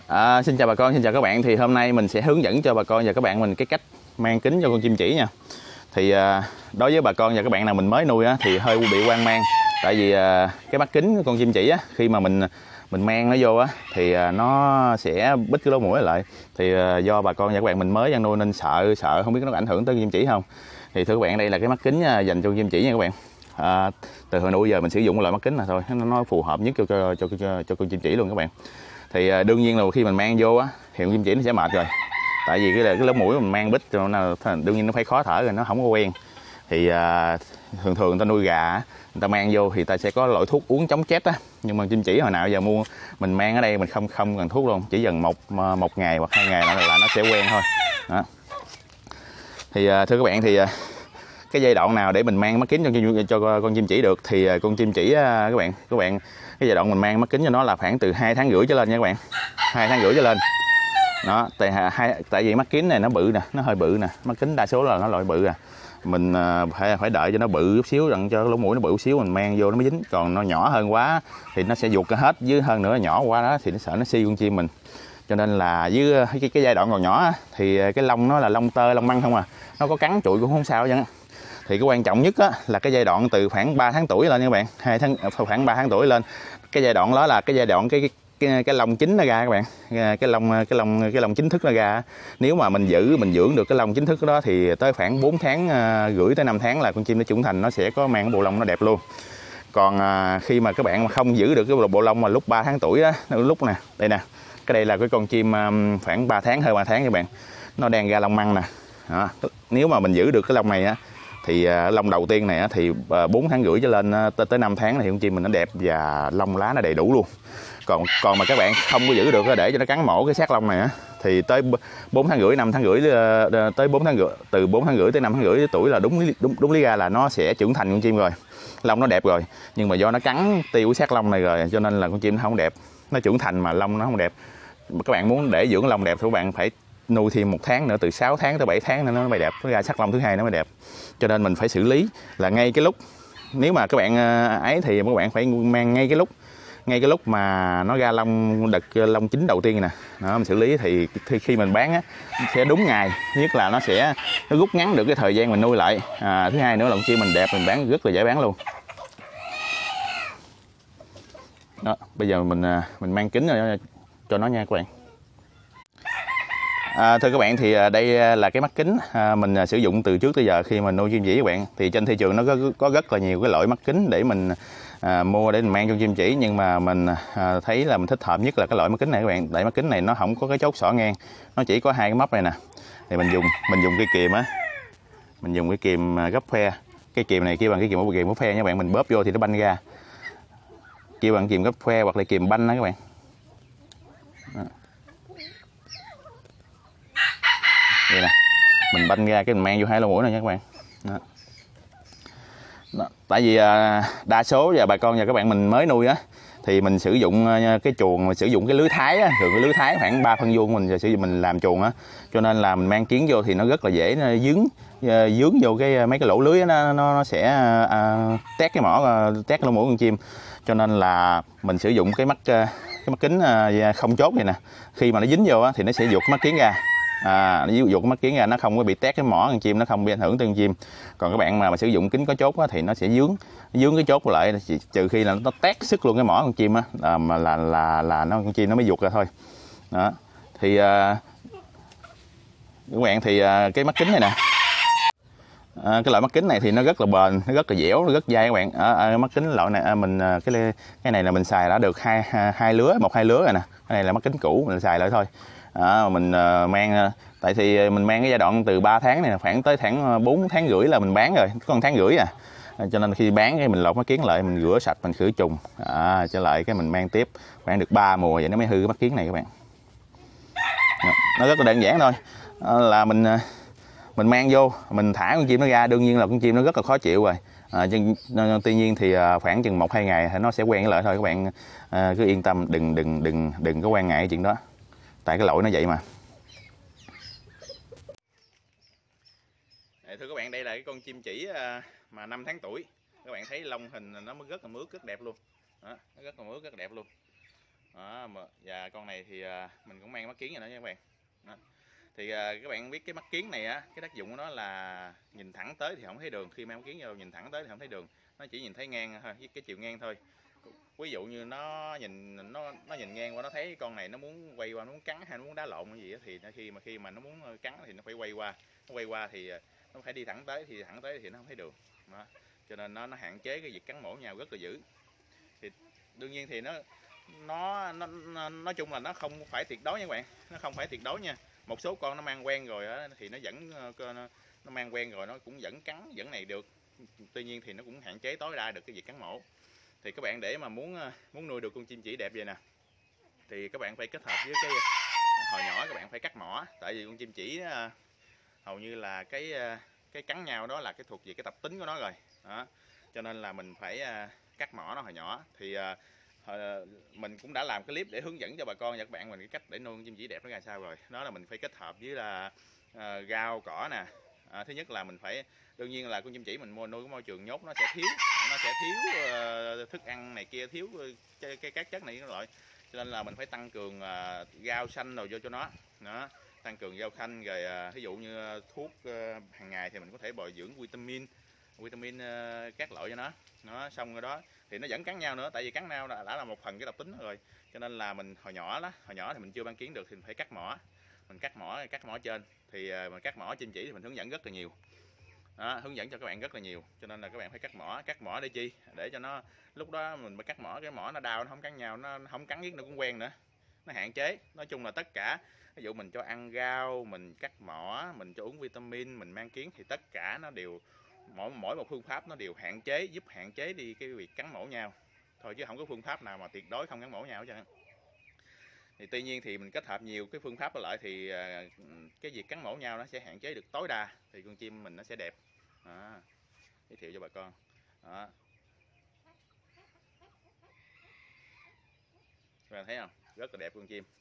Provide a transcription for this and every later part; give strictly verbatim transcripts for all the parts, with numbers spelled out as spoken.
À, xin chào bà con, xin chào các bạn. Thì hôm nay mình sẽ hướng dẫn cho bà con và các bạn mình cái cách mang kính cho con chim chỉ nha. Thì à, đối với bà con và các bạn nào mình mới nuôi á, thì hơi bị hoang mang. Tại vì à, cái mắt kính của con chim chỉ á, khi mà mình mình mang nó vô á, thì à, nó sẽ bít cái lỗ mũi lại. Thì à, do bà con và các bạn mình mới đang nuôi nên sợ sợ không biết nó có ảnh hưởng tới chim chỉ không. Thì thưa các bạn, đây là cái mắt kính dành cho chim chỉ nha các bạn. À, từ hồi nuôi giờ mình sử dụng loại mắt kính này thôi, nó, nó phù hợp nhất cho cho, cho cho cho con chim chỉ luôn các bạn. Thì uh, đương nhiên là khi mình mang vô á thì con chim chỉ nó sẽ mệt rồi, tại vì cái cái lỗ mũi mình mang bít cho nó đương nhiên nó phải khó thở rồi, nó không có quen. Thì uh, thường thường người ta nuôi gà người ta mang vô thì ta sẽ có loại thuốc uống chống chết á, nhưng mà chim chỉ hồi nào giờ mua mình mang ở đây mình không không cần thuốc luôn, chỉ dần một một ngày hoặc hai ngày là, là nó sẽ quen thôi đó. Thì uh, thưa các bạn, thì uh, cái giai đoạn nào để mình mang mắt kính cho, cho con chim chỉ được thì con chim chỉ các bạn các bạn cái giai đoạn mình mang mắt kính cho nó là khoảng từ hai tháng rưỡi trở lên nha các bạn, hai tháng rưỡi trở lên đó. Tại hai tại vì mắt kính này nó bự nè, nó hơi bự nè, mắt kính đa số là nó loại bự à, mình phải phải đợi cho nó bự chút xíu, đặng cho cái lỗ mũi nó bự chút xíu mình mang vô nó mới dính. Còn nó nhỏ hơn quá thì nó sẽ ruột hết, dưới hơn nữa nhỏ quá đó thì nó sợ nó si con chim mình. Cho nên là với cái, cái giai đoạn còn nhỏ thì cái lông nó là lông tơ lông măng không à, nó có cắn trụi cũng không sao chứ. Thì cái quan trọng nhất á, là cái giai đoạn từ khoảng ba tháng tuổi lên nha các bạn, hai tháng khoảng ba tháng tuổi lên. Cái giai đoạn đó là cái giai đoạn cái cái cái, cái lông chính nó ra các bạn, cái lông cái lông cái lông chính thức nó ra. Nếu mà mình giữ mình dưỡng được cái lông chính thức đó thì tới khoảng bốn tháng rưỡi tới năm tháng là con chim nó trưởng thành, nó sẽ có mang cái bộ lông nó đẹp luôn. Còn à, khi mà các bạn mà không giữ được cái bộ, bộ lông mà lúc ba tháng tuổi á, lúc nè, đây nè, cái đây là cái con chim um, khoảng ba tháng hơn ba tháng các bạn, nó đang ra lông măng nè đó. Nếu mà mình giữ được cái lông này á thì uh, lông đầu tiên này á, thì bốn uh, tháng rưỡi trở lên uh, tới năm tháng này thì con chim mình nó đẹp và lông lá nó đầy đủ luôn. Còn còn mà các bạn không có giữ được để cho nó cắn mổ cái xác lông này á thì tới bốn tháng rưỡi năm tháng rưỡi uh, tới bốn tháng rưỡi, từ bốn tháng rưỡi tới năm tháng rưỡi tuổi là đúng đúng đúng lý ra là nó sẽ trưởng thành con chim rồi, lông nó đẹp rồi. Nhưng mà do nó cắn tiêu xác lông này rồi cho nên là con chim nó không đẹp, nó trưởng thành mà lông nó không đẹp. Các bạn muốn để dưỡng lông đẹp thì các bạn phải nuôi thêm một tháng nữa, từ sáu tháng tới bảy tháng nữa nó mới đẹp, nó ra sắc lông thứ hai nó mới đẹp. Cho nên mình phải xử lý là ngay cái lúc, nếu mà các bạn ấy thì các bạn phải mang ngay cái lúc ngay cái lúc mà nó ra lông đợt lông chính đầu tiên nè đó, mình xử lý thì khi mình bán á sẽ đúng ngày, nhất là nó sẽ nó rút ngắn được cái thời gian mình nuôi lại. À, thứ hai nữa là con chim mình đẹp mình bán rất là dễ bán luôn đó. Bây giờ mình mình mang kính rồi cho nó nha các bạn. À, thưa các bạn, thì đây là cái mắt kính à, mình sử dụng từ trước tới giờ khi mà nuôi chim chỉ các bạn. Thì trên thị trường nó có, có rất là nhiều cái loại mắt kính để mình à, mua để mình mang cho chim chỉ, nhưng mà mình à, thấy là mình thích hợp nhất là cái loại mắt kính này các bạn. Tại mắt kính này nó không có cái chốt xỏ ngang, nó chỉ có hai cái móc này nè. Thì mình dùng mình dùng cái kìm á, mình dùng cái kìm gấp phe, cái kìm này kêu bằng cái kìm kìm gấp phe nha các bạn, mình bóp vô thì nó banh ra, kêu bằng kìm gấp phe hoặc là kìm banh đó các bạn. Đó. Vậy nè, mình banh ra cái mình mang vô hai lỗ mũi này nha các bạn. Đó. Đó. Tại vì à, đa số và bà con và các bạn mình mới nuôi á thì mình sử dụng cái chuồng, mình sử dụng cái lưới thái á, thường cái lưới thái khoảng ba phân vuông mình sử dụng mình làm chuồng á, cho nên là mình mang kiến vô thì nó rất là dễ nó dướng dướng vô cái mấy cái lỗ lưới á, nó, nó nó sẽ à, tét cái mỏ tét lỗ mũi con chim. Cho nên là mình sử dụng cái mắt cái mắt kính không chốt này nè, khi mà nó dính vô á thì nó sẽ vụt mắt kiến ra. À, ví dụ cái mắt kiến ra nó không có bị tét cái mỏ con chim, nó không bị ảnh hưởng tới con chim. Còn các bạn mà, mà sử dụng kính có chốt á, thì nó sẽ dướng dướng cái chốt lại, trừ khi là nó tét sức luôn cái mỏ con chim á, à, mà là là là nó con chim nó mới vụt ra thôi đó. Thì à, các bạn thì à, cái mắt kính này nè, à, cái loại mắt kính này thì nó rất là bền, nó rất là dẻo, nó rất dai các bạn. À, à, mắt kính loại này à, mình cái cái này là mình xài đã được hai hai lứa một hai lứa rồi nè. Cái này là mắt kính cũ mình xài lại thôi. À, mình uh, mang uh, tại thì mình mang cái giai đoạn từ ba tháng này khoảng tới khoảng bốn tháng rưỡi là mình bán rồi, có một tháng rưỡi à. À, cho nên khi bán cái mình lột mắt kiến lại, mình rửa sạch, mình khử trùng à, trở lại cái mình mang tiếp khoảng được ba mùa vậy nó mới hư cái mắt kiến này các bạn. Nó rất là đơn giản thôi, à, là mình mình mang vô mình thả con chim nó ra, đương nhiên là con chim nó rất là khó chịu rồi. À, chứ, tuy nhiên thì khoảng chừng một hai ngày thì nó sẽ quen lại thôi các bạn. À, cứ yên tâm, đừng đừng đừng đừng có quan ngại chuyện đó, tại cái lỗi nó vậy mà. Thưa các bạn, đây là cái con chim chỉ mà năm tháng tuổi. Các bạn thấy lông hình nó rất là mướt, rất đẹp luôn đó, nó rất là mướt, rất đẹp luôn Đó, mà, và con này thì mình cũng mang mắt kiến rồi đó nha các bạn. Đó. Thì các bạn biết cái mắt kiến này á, cái tác dụng của nó là nhìn thẳng tới thì không thấy đường. Khi mang mắt kiến vô nhìn thẳng tới thì không thấy đường, nó chỉ nhìn thấy ngang thôi, với cái chiều ngang thôi. Ví dụ như nó nhìn nó nó nhìn ngang qua, nó thấy con này nó muốn quay qua, nó muốn cắn hay nó muốn đá lộn cái gì đó, thì khi mà khi mà nó muốn cắn thì nó phải quay qua, nó quay qua thì nó phải đi thẳng tới, thì thẳng tới thì nó không thấy đường. Đó. Cho nên nó nó hạn chế cái việc cắn mổ nhau rất là dữ. Thì đương nhiên thì nó nó nó, nó nói chung là nó không phải tuyệt đối nha các bạn, nó không phải tuyệt đối nha. Một số con nó mang quen rồi á, thì nó vẫn nó, nó mang quen rồi nó cũng vẫn cắn vẫn này được. Tuy nhiên thì nó cũng hạn chế tối đa được cái việc cắn mổ. Thì các bạn để mà muốn muốn nuôi được con chim chỉ đẹp vậy nè, thì các bạn phải kết hợp với cái hồi nhỏ các bạn phải cắt mỏ. Tại vì con chim chỉ hầu như là cái cái cắn nhau đó là cái thuộc về cái tập tính của nó rồi đó, cho nên là mình phải cắt mỏ nó hồi nhỏ. Thì mình cũng đã làm cái clip để hướng dẫn cho bà con và các bạn mình cái cách để nuôi con chim chỉ đẹp nó ra sao rồi. Đó là mình phải kết hợp với là uh, rau cỏ nè. À, thứ nhất là mình phải, đương nhiên là con chim chỉ mình mua nuôi cái môi trường nhốt nó sẽ thiếu nó sẽ thiếu uh, thức ăn này kia, thiếu cái, cái các chất này các loại, cho nên là mình phải tăng cường uh, rau xanh rồi vô cho nó. Đó, tăng cường rau xanh rồi uh, ví dụ như thuốc uh, hàng ngày thì mình có thể bồi dưỡng vitamin vitamin uh, các loại cho nó. Nó xong rồi đó thì nó vẫn cắn nhau nữa, tại vì cắn nhau đã, đã là một phần cái tập tính rồi. Cho nên là mình hồi nhỏ đó hồi nhỏ thì mình chưa ban kiến được thì mình phải cắt mỏ, mình cắt mỏ cắt mỏ trên. Thì mình cắt mỏ chim chỉ thì mình hướng dẫn rất là nhiều đó, hướng dẫn cho các bạn rất là nhiều. Cho nên là các bạn phải cắt mỏ. Cắt mỏ để chi? Để cho nó lúc đó mình mới cắt mỏ, cái mỏ nó đau, nó không cắn nhau, nó không cắn giết nó cũng quen nữa, nó hạn chế. Nói chung là tất cả, ví dụ mình cho ăn rau, mình cắt mỏ, mình cho uống vitamin, mình mang kiến, thì tất cả nó đều mỗi mỗi một phương pháp nó đều hạn chế, giúp hạn chế đi cái việc cắn mổ nhau thôi, chứ không có phương pháp nào mà tuyệt đối không cắn mổ nhau hết trơn. Thì tuy nhiên thì mình kết hợp nhiều cái phương pháp lại thì cái việc cắn mổ nhau nó sẽ hạn chế được tối đa, thì con chim mình nó sẽ đẹp. Đó, giới thiệu cho bà con. Đó, các bạn thấy không, rất là đẹp con chim.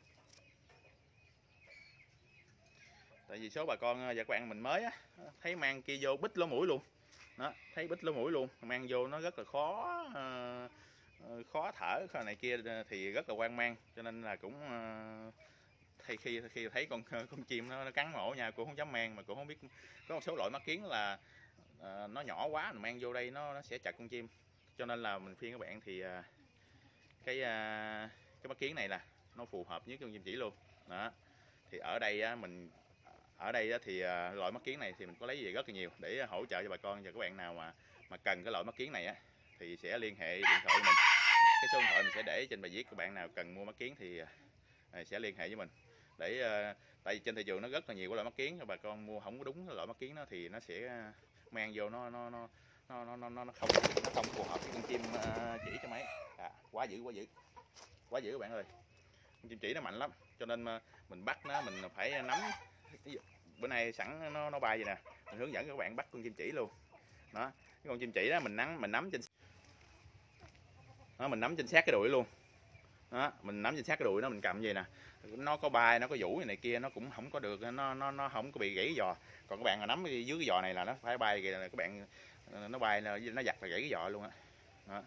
Tại vì số bà con và các bạn mình mới á, thấy mang kia vô bít lỗ mũi luôn. Đó, thấy bít lỗ mũi luôn, mang vô nó rất là khó uh, khó thở này kia thì rất là hoang mang. Cho nên là cũng uh, thì khi khi thấy con con chim nó, nó cắn mổ nha, cô không dám mang, mà cô không biết. Có một số loại mắt kiến là uh, nó nhỏ quá mình mang vô đây nó nó sẽ chặt con chim. Cho nên là mình khuyên các bạn thì uh, cái uh, cái mắt kiến này là nó phù hợp với con chim chỉ luôn. Đó, thì ở đây uh, mình ở đây uh, thì uh, loại mắt kiến này thì mình có lấy về rất là nhiều để hỗ trợ cho bà con và các bạn nào mà mà cần cái loại mắt kiến này á, thì sẽ liên hệ điện thoại mình. Cái số điện thoại mình sẽ để trên bài viết, các bạn nào cần mua mắt kiến thì uh, sẽ liên hệ với mình. Để uh, tại vì trên thị trường nó rất là nhiều loại mắt kiến, bà con mua không có đúng cái loại mắt kiến đó thì nó sẽ mang vô nó nó nó nó nó nó, nó không nó không phù hợp với con chim uh, chỉ cho mấy. À, quá dữ quá dữ quá dữ các bạn ơi, con chim chỉ nó mạnh lắm. Cho nên uh, mình bắt nó mình phải nắm. Bữa nay sẵn nó nó bay vậy nè, mình hướng dẫn các bạn bắt con chim chỉ luôn. Đó, cái con chim chỉ đó mình nắm mình nắm trên đó, mình nắm trên sát cái đuôi luôn. Đó, mình nắm trên sát cái đuôi nó, mình cầm vậy nè, nó có bay nó có vũ này kia nó cũng không có được, nó nó nó không có bị gãy giò. Còn các bạn mà nắm dưới cái giò này là nó phải bay kìa, các bạn nó bay nó, nó giật là gãy cái giò luôn á. Đó.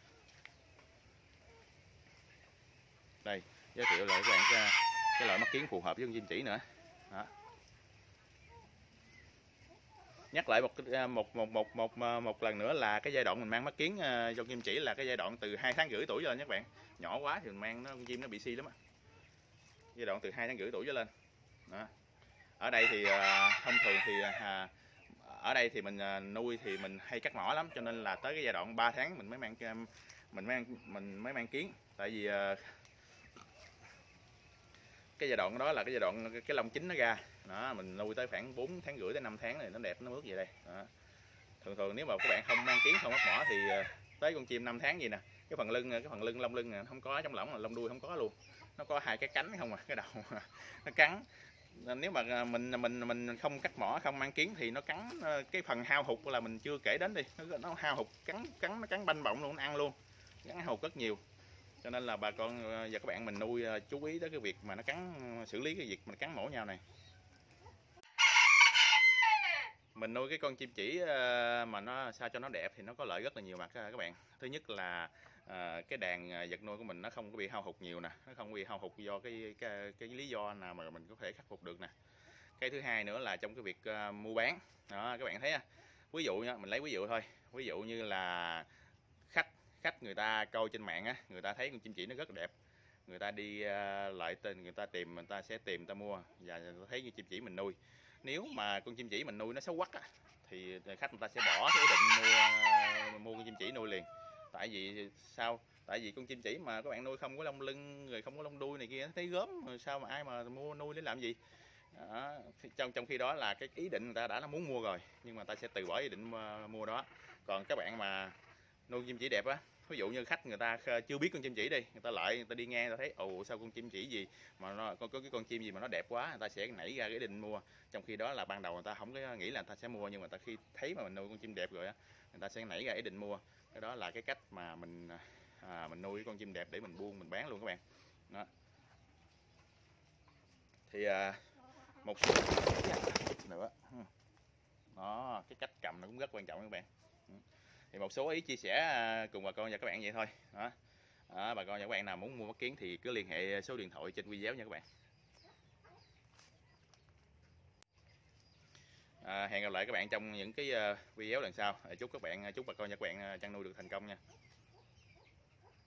Đây giới thiệu lại các bạn cái, cái loại mắt kiến phù hợp với con chim chỉ nữa. Đó. Nhắc lại một một một một một một lần nữa là cái giai đoạn mình mang mắt kiến cho chim chỉ là cái giai đoạn từ hai tháng rưỡi tuổi lên các bạn. Nhỏ quá thì mình mang nó, con chim nó bị si lắm á. Giai đoạn từ hai tháng rưỡi tuổi trở lên. Đó. Ở đây thì thông thường thì ở đây thì mình nuôi thì mình hay cắt mỏ lắm, cho nên là tới cái giai đoạn ba tháng mình mới mang mình mang mình mới mang kiến. Tại vì cái giai đoạn đó là cái giai đoạn cái lông chính nó ra. Đó, mình nuôi tới khoảng bốn tháng rưỡi tới năm tháng này nó đẹp, nó bước về đây. Đó. Thường thường nếu mà các bạn không mang kiến không bắt mỏ thì tới con chim năm tháng gì nè, cái phần lưng cái phần lưng lông lưng không có, trong lỏng là lông đuôi không có luôn, nó có hai cái cánh không à, cái đầu nó cắn. Nếu mà mình mình mình không cắt mỏ không mang kiến thì nó cắn cái phần hao hụt là mình chưa kể đến đi, nó, nó hao hụt cắn cắn nó cắn banh bọng luôn, nó ăn luôn, cắn hao hụt rất nhiều. Cho nên là bà con và các bạn mình nuôi chú ý tới cái việc mà nó cắn, xử lý cái việc mình cắn mổ nhau này. Mình nuôi cái con chim chỉ mà nó sao cho nó đẹp thì nó có lợi rất là nhiều mặt các bạn. Thứ nhất là à, cái đàn vật nuôi của mình nó không có bị hao hụt nhiều nè, nó không bị hao hụt do cái cái, cái lý do nào mà mình có thể khắc phục được nè. Cái thứ hai nữa là trong cái việc uh, mua bán đó, các bạn thấy á, ví dụ nha, mình lấy ví dụ thôi, ví dụ như là khách khách người ta coi trên mạng á, người ta thấy con chim chỉ nó rất là đẹp, người ta đi uh, lại tên người ta tìm, người ta sẽ tìm, người ta mua và người ta thấy con chim chỉ mình nuôi. Nếu mà con chim chỉ mình nuôi nó xấu quắc á, thì khách người ta sẽ bỏ cái ý định mua uh, mua con chim chỉ nuôi liền. Tại vì sao? Tại vì con chim chỉ mà các bạn nuôi không có lông lưng rồi không có lông đuôi này kia thấy gớm, sao mà ai mà mua nuôi để làm gì đó. trong trong khi đó là cái ý định người ta đã là muốn mua rồi, nhưng mà ta sẽ từ bỏ ý định mua đó. Còn các bạn mà nuôi chim chỉ đẹp á, ví dụ như khách người ta chưa biết con chim chỉ đi, người ta lại người ta đi ngang, người ta thấy ồ sao con chim chỉ gì mà nó có cái con chim gì mà nó đẹp quá, người ta sẽ nảy ra cái ý định mua. Trong khi đó là ban đầu người ta không có nghĩ là người ta sẽ mua, nhưng mà ta khi thấy mà mình nuôi con chim đẹp rồi á, người ta sẽ nảy ra ý định mua. Cái đó là cái cách mà mình à, mình nuôi con chim đẹp để mình buôn mình bán luôn các bạn đó. Thì à, một số nữa đó, cái cách cầm nó cũng rất quan trọng các bạn. Thì một số ý chia sẻ cùng bà con và các bạn vậy thôi đó. Đó, bà con và các bạn nào muốn mua mắt kiến thì cứ liên hệ số điện thoại trên video nha các bạn. À, hẹn gặp lại các bạn trong những cái video lần sau. Chúc các bạn chúc bà con và các bạn chăn nuôi được thành công nha.